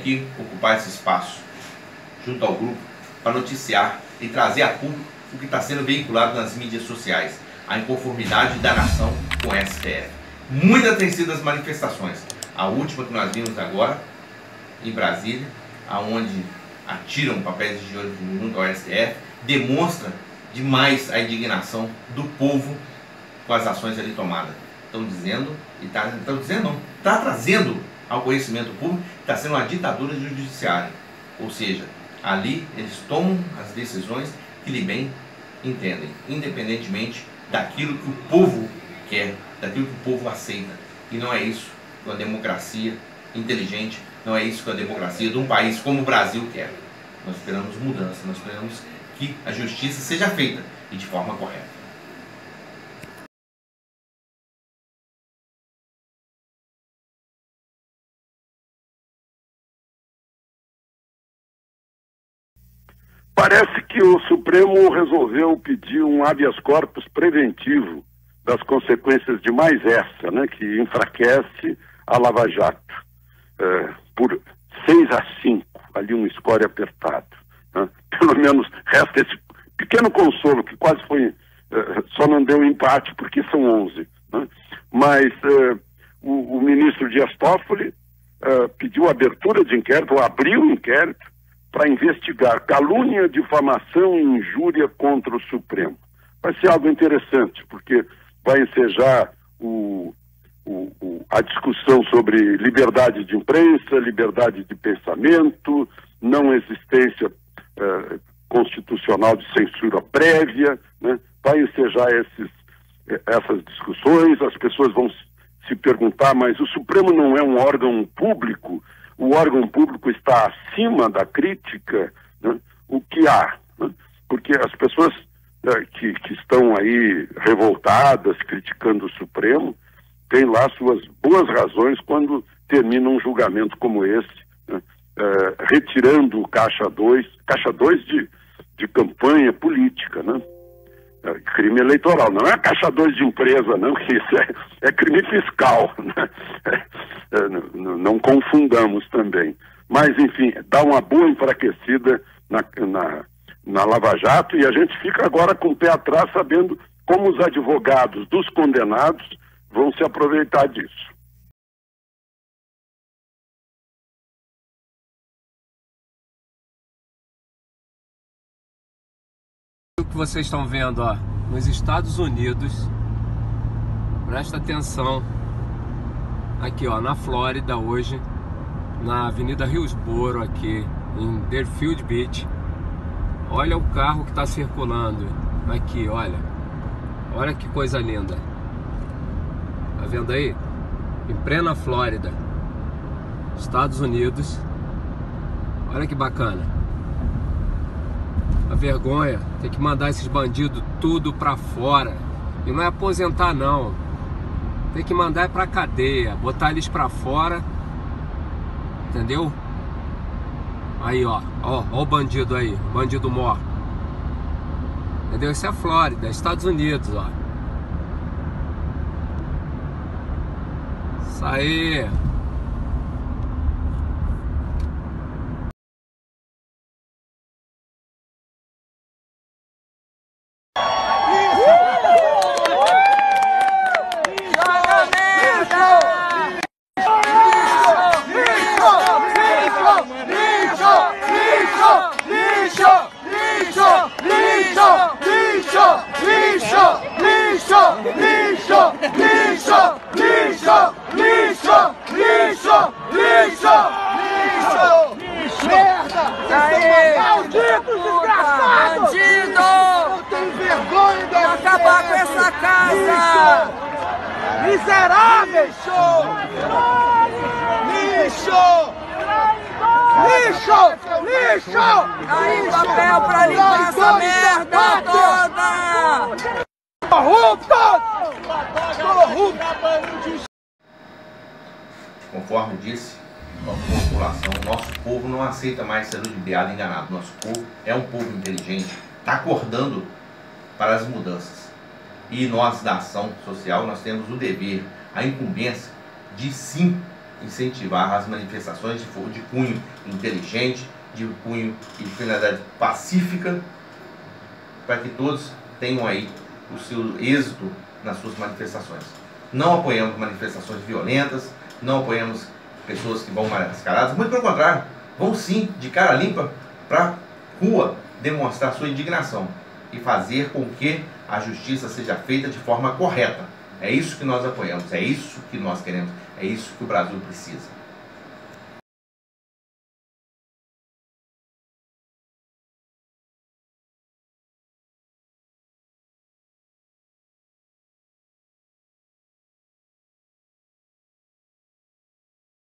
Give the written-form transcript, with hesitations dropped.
aqui ocupar esse espaço junto ao grupo para noticiar e trazer a público o que está sendo veiculado nas mídias sociais, a inconformidade da nação com o STF. Muitas têm sido as manifestações. A última que nós vimos agora em Brasília, aonde atiram papéis de ouro junto ao STF, demonstra demais a indignação do povo com as ações ali tomadas. Estão dizendo, está trazendo ao conhecimento público que está sendo uma ditadura judiciária. Ou seja, ali eles tomam as decisões que lhe bem entendem, independentemente daquilo que o povo quer, daquilo que o povo aceita. E não é isso que uma democracia inteligente, não é isso que a democracia de um país como o Brasil quer. Nós esperamos mudança, nós esperamos que a justiça seja feita e de forma correta. Parece que o Supremo resolveu pedir um habeas corpus preventivo das consequências de mais essa, né, que enfraquece a Lava Jato, por 6-5, ali um score apertado. Né? Pelo menos resta esse pequeno consolo, que quase foi, só não deu empate porque são 11. Né? Mas o ministro Dias Toffoli pediu abertura de inquérito, ou abriu um inquérito, para investigar calúnia, difamação e injúria contra o Supremo. Vai ser algo interessante, porque vai ensejar a discussão sobre liberdade de imprensa, liberdade de pensamento, não existência constitucional de censura prévia, né? Vai ensejar essas discussões. As pessoas vão se perguntar, mas o Supremo não é um órgão público? O órgão público está acima da crítica, né? O que há? Né? Porque as pessoas que estão aí revoltadas, criticando o Supremo, têm lá suas boas razões quando termina um julgamento como esse, né? Retirando o Caixa 2 de campanha política, né? Crime eleitoral, não é Caixa 2 de empresa, não, que isso é crime fiscal, né? Não confundamos também. Mas, enfim, dá uma boa enfraquecida na Lava Jato, e a gente fica agora com o pé atrás, sabendo como os advogados dos condenados vão se aproveitar disso. O que vocês estão vendo, ó, nos Estados Unidos, presta atenção, aqui, ó, na Flórida hoje, na Avenida Hillsborough, aqui em Deerfield Beach. Olha o carro que está circulando aqui, olha que coisa linda, tá vendo aí? Em plena Flórida, Estados Unidos. Olha que bacana. A vergonha, tem que mandar esses bandidos tudo pra fora. E não é aposentar não, tem que mandar pra cadeia, botar eles pra fora, entendeu? Aí ó o bandido aí, o bandido mor. Entendeu? Isso é a Flórida, Estados Unidos, ó. Isso aí. Malditos desgraçados! Bandido! Eu tenho vergonha de acabar com essa casa! Miseráveis! Lixo! Lixo! Lixo! Aí papel pra limpar essa merda toda! Corrupto! Corrupto! Conforme disse a população, nosso povo não aceita mais ser ludibriado e enganado. Nosso povo é um povo inteligente, está acordando para as mudanças. E nós, da ação social, nós temos o dever, a incumbência de sim incentivar as manifestações de cunho inteligente, de cunho e de finalidade pacífica, para que todos tenham aí o seu êxito nas suas manifestações. Não apoiamos manifestações violentas, não apoiamos pessoas que vão mascaradas, muito pelo contrário, vão sim, de cara limpa, para a rua demonstrar sua indignação e fazer com que a justiça seja feita de forma correta. É isso que nós apoiamos, é isso que nós queremos, é isso que o Brasil precisa.